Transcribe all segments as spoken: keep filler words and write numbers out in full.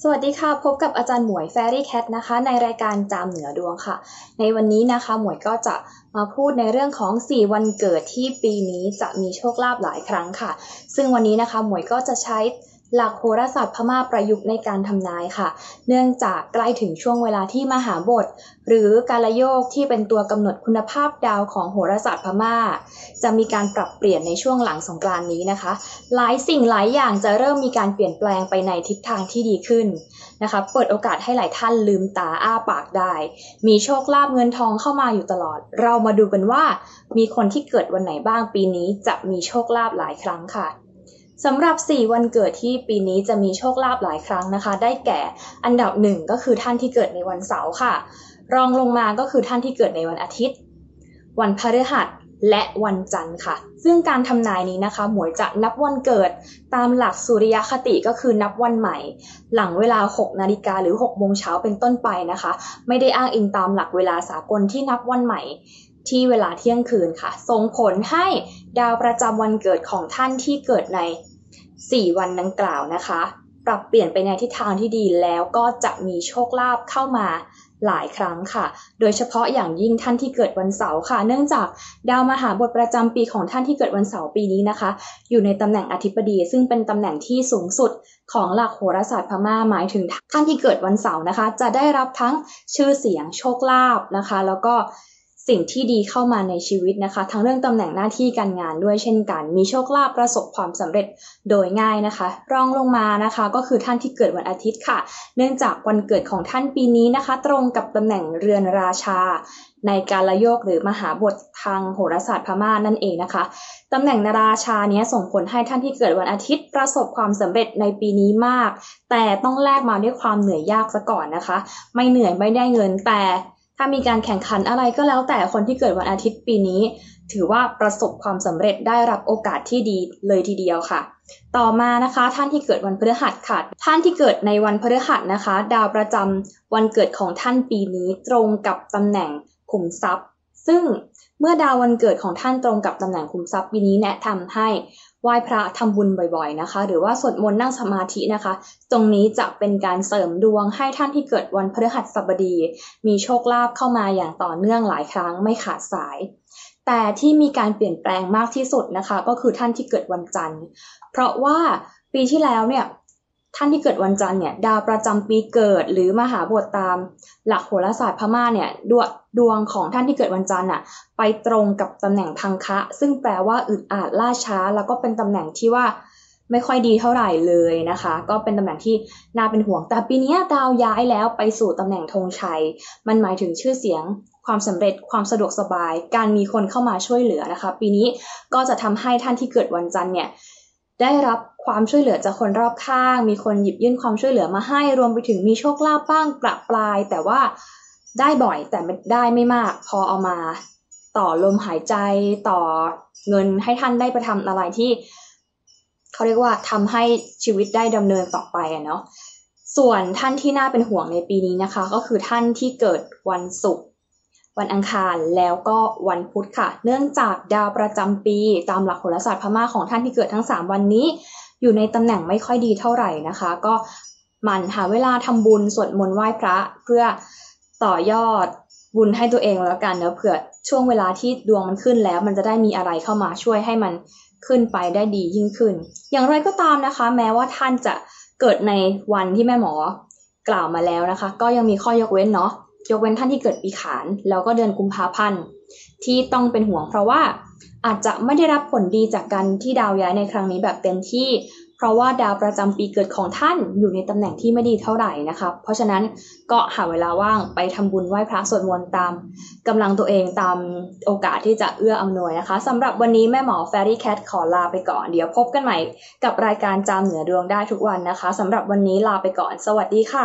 สวัสดีค่ะพบกับอาจารย์หมวย Fairy Cat นะคะในรายการจามเหนือดวงค่ะในวันนี้นะคะหมวยก็จะมาพูดในเรื่องของสี่วันเกิดที่ปีนี้จะมีโชคลาภหลายครั้งค่ะซึ่งวันนี้นะคะหมวยก็จะใช้หลักโหราศาสตร์พม่าประยุกต์ในการทำนายค่ะเนื่องจากใกล้ถึงช่วงเวลาที่มหาบทหรือกาลโยกที่เป็นตัวกำหนดคุณภาพดาวของโหราศาสตร์พม่าจะมีการปรับเปลี่ยนในช่วงหลังสงกรานต์นี้นะคะหลายสิ่งหลายอย่างจะเริ่มมีการเปลี่ยนแปลงไปในทิศทางที่ดีขึ้นนะคะเปิดโอกาสให้หลายท่านลืมตาอ้าปากได้มีโชคลาภเงินทองเข้ามาอยู่ตลอดเรามาดูกันว่ามีคนที่เกิดวันไหนบ้างปีนี้จะมีโชคลาภหลายครั้งค่ะสำหรับสี่วันเกิดที่ปีนี้จะมีโชคลาภหลายครั้งนะคะได้แก่อันดับหนึ่งก็คือท่านที่เกิดในวันเสาร์ค่ะรองลงมาก็คือท่านที่เกิดในวันอาทิตย์วันพฤหัสและวันจันทร์ค่ะซึ่งการทำนายนี้นะคะหมวยจะนับวันเกิดตามหลักสุริยคติก็คือนับวันใหม่หลังเวลาหกนาฬิกาหรือหกโมงเช้าเป็นต้นไปนะคะไม่ได้อ้างอิงตามหลักเวลาสากลที่นับวันใหม่ที่เวลาเที่ยงคืนค่ะส่งผลให้ดาวประจำวันเกิดของท่านที่เกิดในสี่วันดังกล่าวนะคะปรับเปลี่ยนไปในทิศทางที่ดีแล้วก็จะมีโชคลาภเข้ามาหลายครั้งค่ะโดยเฉพาะอย่างยิ่งท่านที่เกิดวันเสาร์ค่ะเนื่องจากดาวมหาบทประจำปีของท่านที่เกิดวันเสาร์ปีนี้นะคะอยู่ในตำแหน่งอธิบดีซึ่งเป็นตำแหน่งที่สูงสุดของหลักโหราศาสตร์พม่าหมายถึงท่านที่เกิดวันเสาร์นะคะจะได้รับทั้งชื่อเสียงโชคลาภนะคะแล้วก็สิ่งที่ดีเข้ามาในชีวิตนะคะทั้งเรื่องตำแหน่งหน้าที่การงานด้วยเช่นกันมีโชคลาภประสบความสำเร็จโดยง่ายนะคะรองลงมานะคะก็คือท่านที่เกิดวันอาทิตย์ค่ะเนื่องจากวันเกิดของท่านปีนี้นะคะตรงกับตำแหน่งเรือนราชาในกาลโยกหรือมหาบททางโหราศาสตร์พม่านั่นเองนะคะตำแหน่งราชาเนี้ยส่งผลให้ท่านที่เกิดวันอาทิตย์ประสบความสำเร็จในปีนี้มากแต่ต้องแลกมาด้วยความเหนื่อยยากซะก่อนนะคะไม่เหนื่อยไม่ได้เงินแต่ถ้ามีการแข่งขันอะไรก็แล้วแต่คนที่เกิดวันอาทิตย์ปีนี้ถือว่าประสบความสำเร็จได้รับโอกาสที่ดีเลยทีเดียวค่ะต่อมานะคะท่านที่เกิดวันพฤหัสค่ะท่านที่เกิดในวันพฤหัสนะคะดาวประจำวันเกิดของท่านปีนี้ตรงกับตำแหน่งขุมทรัพย์ซึ่งเมื่อดาววันเกิดของท่านตรงกับตำแหน่งขุมทรัพย์ปีนี้แนะนำให้ไหว้พระทำบุญบ่อยๆนะคะหรือว่าสวดมนต์นั่งสมาธินะคะตรงนี้จะเป็นการเสริมดวงให้ท่านที่เกิดวันพฤหัสบดีมีโชคลาภเข้ามาอย่างต่อเนื่องหลายครั้งไม่ขาดสายแต่ที่มีการเปลี่ยนแปลงมากที่สุดนะคะก็คือท่านที่เกิดวันจันทร์เพราะว่าปีที่แล้วเนี่ยท่านที่เกิดวันจันทร์เนี่ยดาวประจำปีเกิดหรือมหาบทตามหลักโหราศาสตร์พม่าเนี่ยดวงดวงของท่านที่เกิดวันจันทร์น่ะไปตรงกับตำแหน่งพังคะซึ่งแปลว่าอึดอัดล่าช้าแล้วก็เป็นตำแหน่งที่ว่าไม่ค่อยดีเท่าไหร่เลยนะคะก็เป็นตำแหน่งที่น่าเป็นห่วงแต่ปีนี้ดาวย้ายแล้วไปสู่ตำแหน่งธงชัยมันหมายถึงชื่อเสียงความสำเร็จความสะดวกสบายการมีคนเข้ามาช่วยเหลือนะคะปีนี้ก็จะทำให้ท่านที่เกิดวันจันทร์เนี่ยได้รับความช่วยเหลือจากคนรอบข้างมีคนหยิบยื่นความช่วยเหลือมาให้รวมไปถึงมีโชคลาภบ้างประปรายแต่ว่าได้บ่อยแต่ไม่ได้ไม่มากพอเอามาต่อลมหายใจต่อเงินให้ท่านได้ไปทำอะไรที่เขาเรียกว่าทำให้ชีวิตได้ดำเนินต่อไปอะเนาะส่วนท่านที่น่าเป็นห่วงในปีนี้นะคะก็คือท่านที่เกิดวันศุกร์วันอังคารแล้วก็วันพุธค่ะเนื่องจากดาวประจำปีตามหลักโหราศาสตร์พม่าของท่านที่เกิดทั้งสามวันนี้อยู่ในตำแหน่งไม่ค่อยดีเท่าไหร่นะคะก็หมั่นหาเวลาทำบุญสวดมนต์ไหว้พระเพื่อต่อยอดบุญให้ตัวเองแล้วกันเนอะเผื่อช่วงเวลาที่ดวงมันขึ้นแล้วมันจะได้มีอะไรเข้ามาช่วยให้มันขึ้นไปได้ดียิ่งขึ้นอย่างไรก็ตามนะคะแม้ว่าท่านจะเกิดในวันที่แม่หมอกล่าวมาแล้วนะคะก็ยังมีข้อยกเว้นเนาะยกเว้นท่านที่เกิดปีขานแล้วก็เดือนกุมภาพันธ์ที่ต้องเป็นห่วงเพราะว่าอาจจะไม่ได้รับผลดีจากการที่ดาวย้ายในครั้งนี้แบบเต็มที่เพราะว่าดาวประจำปีเกิดของท่านอยู่ในตำแหน่งที่ไม่ดีเท่าไหร่นะคะเพราะฉะนั้นก็หาเวลาว่างไปทำบุญไหว้พระสวดมนต์ตามกำลังตัวเองตามโอกาสที่จะเอื้ออำนวยนะคะสำหรับวันนี้แม่หมอ Fairy Cat ขอลาไปก่อนเดี๋ยวพบกันใหม่กับรายการจามเหนือดวงได้ทุกวันนะคะสำหรับวันนี้ลาไปก่อนสวัสดีค่ะ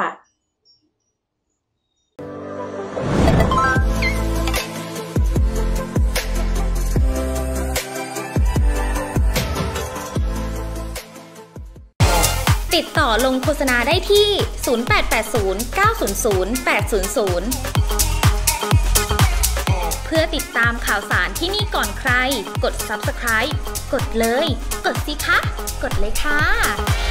ติดต่อลงโฆษณาได้ที่ ศูนย์ แปด แปด ศูนย์ เก้า ศูนย์ ศูนย์ แปด ศูนย์ ศูนย์ เพื่อติดตามข่าวสารที่นี่ก่อนใครกด ซับสไครบ์ กดเลยกดสิคะกดเลยค่ะ